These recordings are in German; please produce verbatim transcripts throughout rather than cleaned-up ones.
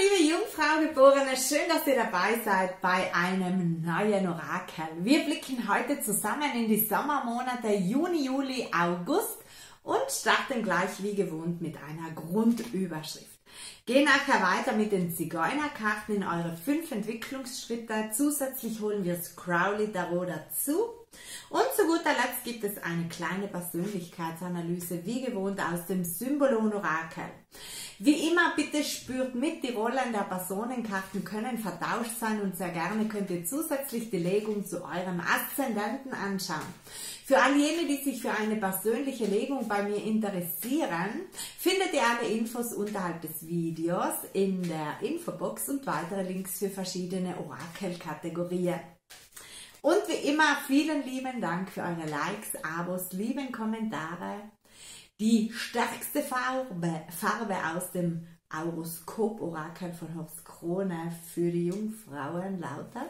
liebe Jungfrau-Geborene, schön, dass ihr dabei seid bei einem neuen Orakel. Wir blicken heute zusammen in die Sommermonate Juni, Juli, August und starten gleich wie gewohnt mit einer Grundüberschrift. Gehen nachher weiter mit den Zigeunerkarten in eure fünf Entwicklungsschritte. Zusätzlich holen wir das Crowley Tarot dazu. Und zu guter Letzt gibt es eine kleine Persönlichkeitsanalyse, wie gewohnt aus dem Symbolon Orakel. Wie immer, bitte spürt mit, die Rollen der Personenkarten können vertauscht sein und sehr gerne könnt ihr zusätzlich die Legung zu eurem Aszendenten anschauen. Für all jene, die sich für eine persönliche Legung bei mir interessieren, findet ihr alle Infos unterhalb des Videos in der Infobox und weitere Links für verschiedene Orakelkategorien. Und wie immer, vielen lieben Dank für eure Likes, Abos, lieben Kommentare. Die stärkste Farbe, Farbe aus dem Horoskop-Orakel von Horst Krone für die Jungfrauen lautet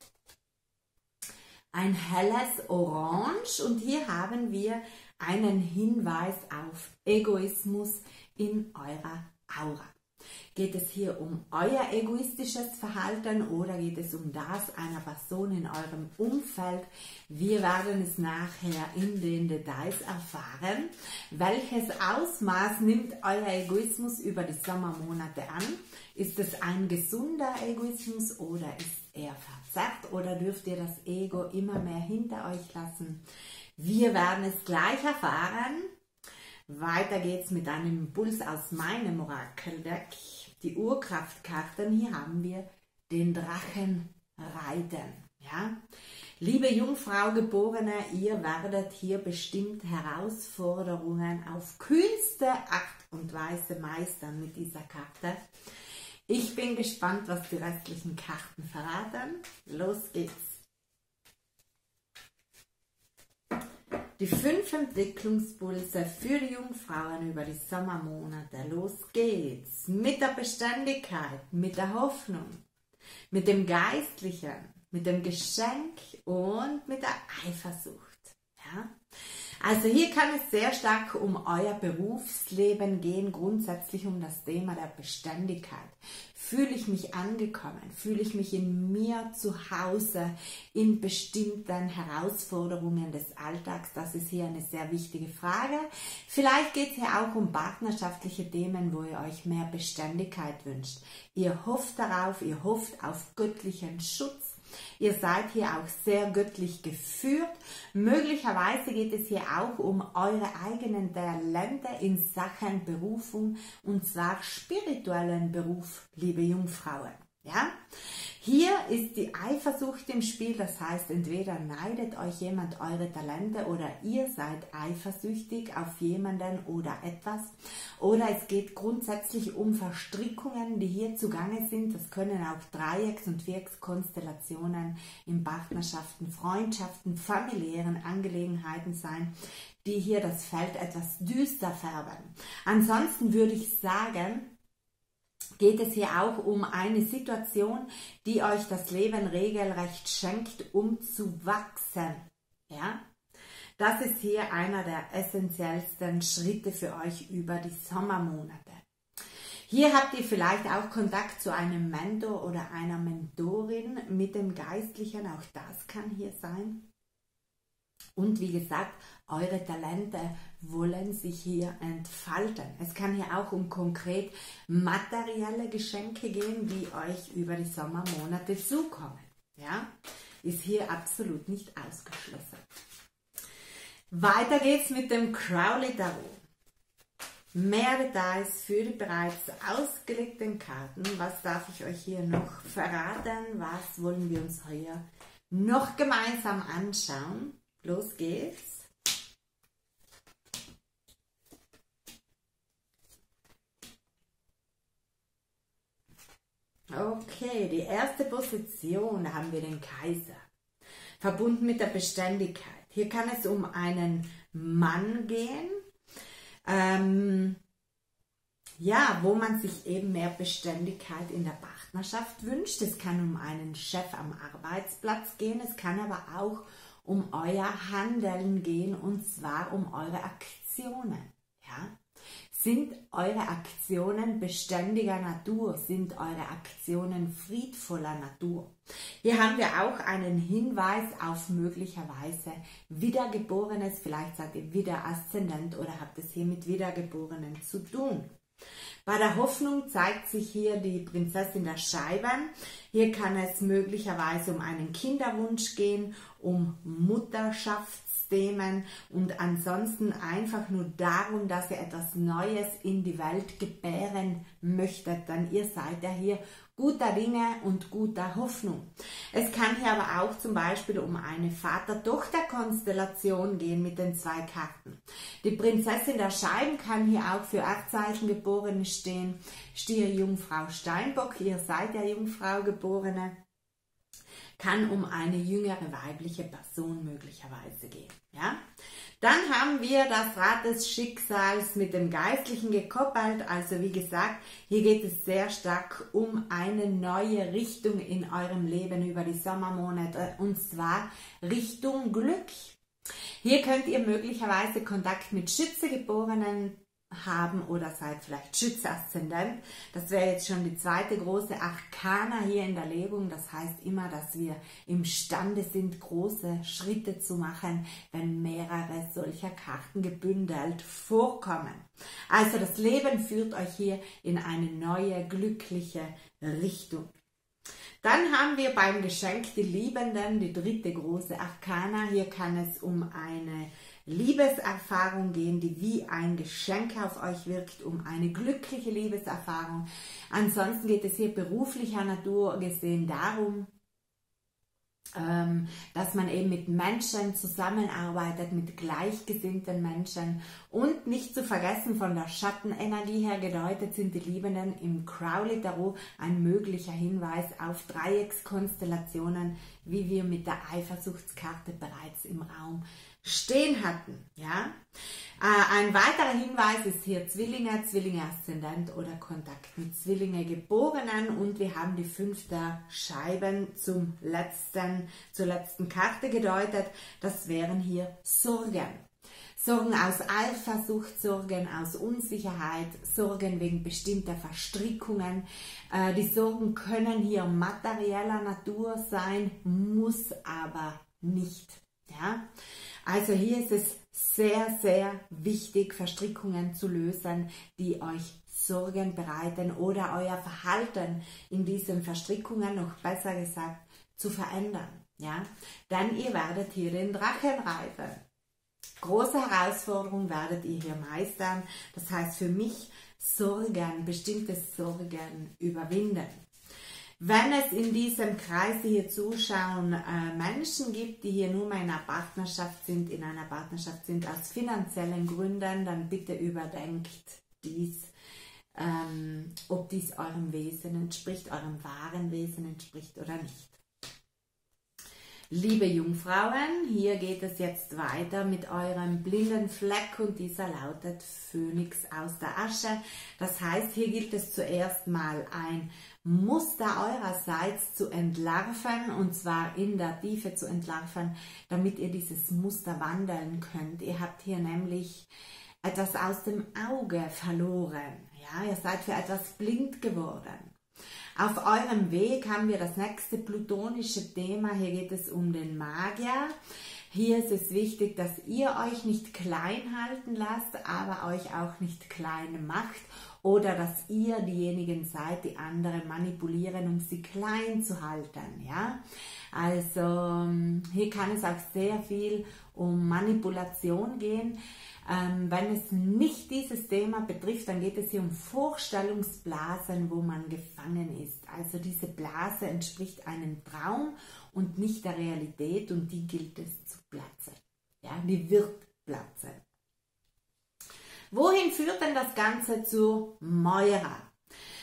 ein helles Orange. Und hier haben wir einen Hinweis auf Egoismus in eurer Aura. Geht es hier um euer egoistisches Verhalten oder geht es um das einer Person in eurem Umfeld? Wir werden es nachher in den Details erfahren. Welches Ausmaß nimmt euer Egoismus über die Sommermonate an? Ist es ein gesunder Egoismus oder ist er verzerrt oder dürft ihr das Ego immer mehr hinter euch lassen? Wir werden es gleich erfahren. Weiter geht's mit einem Impuls aus meinem Orakeldeck. Die Urkraftkarten, hier haben wir den Drachen reiten. Ja? Liebe Jungfrau-Geborene, ihr werdet hier bestimmt Herausforderungen auf kühnste Art und Weise meistern mit dieser Karte. Ich bin gespannt, was die restlichen Karten verraten. Los geht's! Die fünf Entwicklungspulse für die Jungfrauen über die Sommermonate. Los geht's! Mit der Beständigkeit, mit der Hoffnung, mit dem Geistlichen, mit dem Geschenk und mit der Eifersucht. Ja? Also hier kann es sehr stark um euer Berufsleben gehen, grundsätzlich um das Thema der Beständigkeit. Fühle ich mich angekommen? Fühle ich mich in mir zu Hause in bestimmten Herausforderungen des Alltags? Das ist hier eine sehr wichtige Frage. Vielleicht geht es hier auch um partnerschaftliche Themen, wo ihr euch mehr Beständigkeit wünscht. Ihr hofft darauf, ihr hofft auf göttlichen Schutz. Ihr seid hier auch sehr göttlich geführt. Möglicherweise geht es hier auch um eure eigenen Talente in Sachen Berufung und zwar spirituellen Beruf, liebe Jungfrauen. Ja? Hier ist die Eifersucht im Spiel, das heißt, entweder neidet euch jemand eure Talente oder ihr seid eifersüchtig auf jemanden oder etwas. Oder es geht grundsätzlich um Verstrickungen, die hier zugange sind. Das können auch Dreiecks- und Viereckskonstellationen in Partnerschaften, Freundschaften, familiären Angelegenheiten sein, die hier das Feld etwas düster färben. Ansonsten würde ich sagen, geht es hier auch um eine Situation, die euch das Leben regelrecht schenkt, um zu wachsen. Ja? Das ist hier einer der essentiellsten Schritte für euch über die Sommermonate. Hier habt ihr vielleicht auch Kontakt zu einem Mentor oder einer Mentorin mit dem Geistlichen, auch das kann hier sein. Und wie gesagt, eure Talente wollen sich hier entfalten. Es kann hier auch um konkret materielle Geschenke gehen, die euch über die Sommermonate zukommen. Ja? Ist hier absolut nicht ausgeschlossen. Weiter geht's mit dem Crowley Tarot. Mehr Details für die bereits ausgelegten Karten. Was darf ich euch hier noch verraten? Was wollen wir uns hier noch gemeinsam anschauen? Los geht's! Okay, die erste Position, da haben wir den Kaiser, verbunden mit der Beständigkeit. Hier kann es um einen Mann gehen, ähm, ja, wo man sich eben mehr Beständigkeit in der Partnerschaft wünscht. Es kann um einen Chef am Arbeitsplatz gehen, es kann aber auch um euer Handeln gehen und zwar um eure Aktionen. Ja? Sind eure Aktionen beständiger Natur? Sind eure Aktionen friedvoller Natur? Hier haben wir auch einen Hinweis auf möglicherweise Wiedergeborenes. Vielleicht seid ihr wieder Aszendent oder habt es hier mit Wiedergeborenen zu tun. Bei der Hoffnung zeigt sich hier die Prinzessin der Scheiben. Hier kann es möglicherweise um einen Kinderwunsch gehen, um Mutterschaftsthemen und ansonsten einfach nur darum, dass ihr etwas Neues in die Welt gebären möchtet. Denn ihr seid ja hier guter Dinge und guter Hoffnung. Es kann hier aber auch zum Beispiel um eine Vater-Tochter-Konstellation gehen mit den zwei Karten. Die Prinzessin der Scheiben kann hier auch für Erzzeichengeborene stehen. Stier, Jungfrau, Steinbock, ihr seid ja Jungfrau Geborene. Kann um eine jüngere weibliche Person möglicherweise gehen. Ja? Dann haben wir das Rad des Schicksals mit dem Geistlichen gekoppelt. Also wie gesagt, hier geht es sehr stark um eine neue Richtung in eurem Leben über die Sommermonate und zwar Richtung Glück. Hier könnt ihr möglicherweise Kontakt mit Schütze-Geborenen haben oder seid vielleicht Schütze-Aszendent. Das wäre jetzt schon die zweite große Arkana hier in der Legung. Das heißt immer, dass wir imstande sind, große Schritte zu machen, wenn mehrere solcher Karten gebündelt vorkommen. Also das Leben führt euch hier in eine neue, glückliche Richtung. Dann haben wir beim Geschenk die Liebenden, die dritte große Arkana. Hier kann es um eine Liebeserfahrung gehen, die wie ein Geschenk auf euch wirkt, um eine glückliche Liebeserfahrung. Ansonsten geht es hier beruflicher Natur gesehen darum, ähm, dass man eben mit Menschen zusammenarbeitet, mit gleichgesinnten Menschen und nicht zu vergessen von der Schattenenergie her gedeutet sind die Liebenden im Crowley Tarot ein möglicher Hinweis auf Dreieckskonstellationen, wie wir mit der Eifersuchtskarte bereits im Raum stehen hatten. Ja? Äh, ein weiterer Hinweis ist hier Zwillinge, Zwillinge Aszendent oder Kontakt mit Zwillinge Geborenen und wir haben die fünfte Scheiben zum letzten, zur letzten Karte gedeutet. Das wären hier Sorgen. Sorgen aus Eifersucht, Sorgen aus Unsicherheit, Sorgen wegen bestimmter Verstrickungen. Äh, die Sorgen können hier materieller Natur sein, muss aber nicht. Ja? Also hier ist es sehr, sehr wichtig, Verstrickungen zu lösen, die euch Sorgen bereiten oder euer Verhalten in diesen Verstrickungen, noch besser gesagt, zu verändern. Ja? Denn ihr werdet hier den Drachen reiten. Große Herausforderung werdet ihr hier meistern. Das heißt für mich Sorgen, bestimmte Sorgen überwinden. Wenn es in diesem Kreis hier zuschauen äh, Menschen gibt, die hier nur mal in einer Partnerschaft sind, in einer Partnerschaft sind aus finanziellen Gründen, dann bitte überdenkt dies, ähm, ob dies eurem Wesen entspricht, eurem wahren Wesen entspricht oder nicht. Liebe Jungfrauen, hier geht es jetzt weiter mit eurem blinden Fleck und dieser lautet Phönix aus der Asche. Das heißt, hier gilt es zuerst mal ein Muster eurerseits zu entlarven und zwar in der Tiefe zu entlarven, damit ihr dieses Muster wandeln könnt. Ihr habt hier nämlich etwas aus dem Auge verloren. Ja, ihr seid für etwas blind geworden. Auf eurem Weg haben wir das nächste plutonische Thema. Hier geht es um den Magier. Hier ist es wichtig, dass ihr euch nicht klein halten lasst, aber euch auch nicht klein macht oder dass ihr diejenigen seid, die andere manipulieren, um sie klein zu halten. Ja? Also hier kann es auch sehr viel um Manipulation gehen. Ähm, wenn es nicht dieses Thema betrifft, dann geht es hier um Vorstellungsblasen, wo man gefangen ist. Also diese Blase entspricht einem Traum und nicht der Realität und die gilt es zu platzen. Ja, die wird platzen. Wohin führt denn das Ganze zu Moira?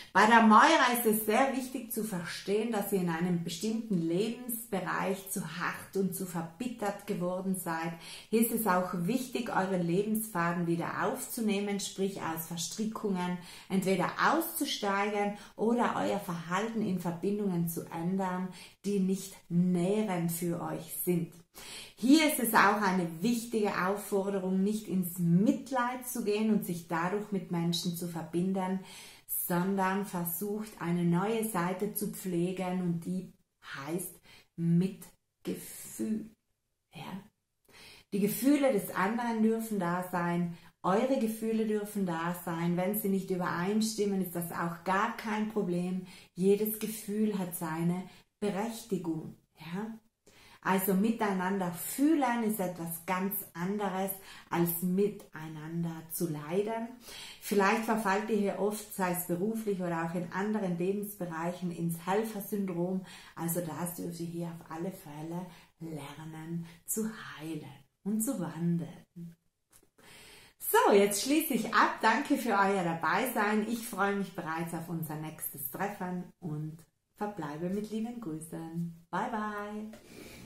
Bei der Moira ist es sehr wichtig zu verstehen, dass ihr in einem bestimmten Lebensbereich zu hart und zu verbittert geworden seid. Hier ist es auch wichtig, euren Lebensfaden wieder aufzunehmen, sprich aus Verstrickungen entweder auszusteigen oder euer Verhalten in Verbindungen zu ändern, die nicht nährend für euch sind. Hier ist es auch eine wichtige Aufforderung, nicht ins Mitleid zu gehen und sich dadurch mit Menschen zu verbinden, sondern versucht, eine neue Seite zu pflegen und die heißt Mitgefühl. Ja? Die Gefühle des anderen dürfen da sein, eure Gefühle dürfen da sein. Wenn sie nicht übereinstimmen, ist das auch gar kein Problem. Jedes Gefühl hat seine Berechtigung. Ja? Also miteinander fühlen ist etwas ganz anderes, als miteinander zu leiden. Vielleicht verfallt ihr hier oft, sei es beruflich oder auch in anderen Lebensbereichen, ins Helfersyndrom. Also das dürft ihr hier auf alle Fälle lernen zu heilen und zu wandeln. So, jetzt schließe ich ab. Danke für euer Dabeisein. Ich freue mich bereits auf unser nächstes Treffen und verbleibe mit lieben Grüßen. Bye, bye.